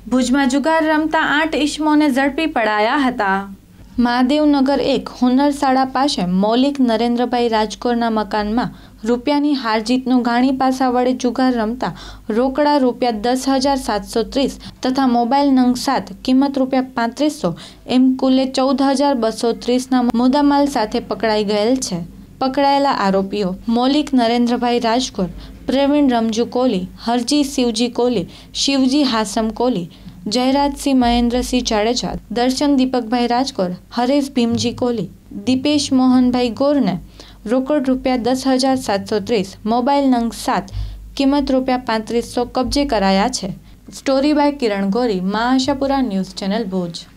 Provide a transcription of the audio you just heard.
ભુજમાં જુગાર રમતા 8 ઈસમોને ઝડપી પડાયા હતા। મહાદેવનગર 1 હુન્નર શાળા પાસે મૌલિક નરેન્દ્રભાઈ રાજકોરના મકાનમાં રૂપિયાની હારજીતનું ઘાણી પાસા વડે જુગાર રમતા રોકડા રૂપિયા 10,730 તથા મોબાઈલ નંગ 7 કિંમત રૂપિયા 3500 એમ કુલે 14,230ના મુદ્દામાલ સાથે પકડાઈ ગયેલ છે। પકડાયેલા આરોપીઓ મૌલિક નરેન્દ્રભાઈ રાજકોર, પ્રવીણ રમજુ કોલી, હરજી શિવજી કોલી, શિવજી હાસમ કોલી, જયરાજસિંહ મહેન્દ્રસિંહ જાડેજા, દર્શન દીપકભાઈ રાજકોર, હરેશ ભીમજી કોલી, દીપેશ મોહનભાઈ ગોરને રોકડ રૂપિયા 10,730, મોબાઈલ નંગ 7 કિંમત રૂપિયા 3500 કબજે કરાયા છે। સ્ટોરી બાય કિરણ ગોરી, મા આશાપુરા ન્યૂઝ ચેનલ ભુજ।